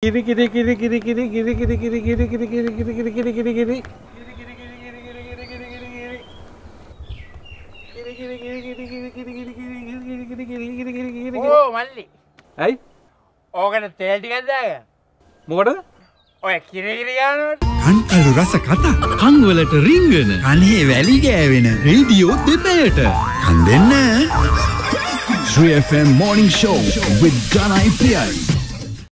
මල්ලි. ඇයි? ඕකට තෙල් ටිකක් දාගන්න. මොකටද? ඔය කිරි යනකොට. කන්කලු රස කතා. කන් වලට රිංගන. කනේ වැලි ගෑවෙන. රේඩියෝ දෙපැයට. කන් දෙන්න. 3FM Morning Show with Danai Priyai.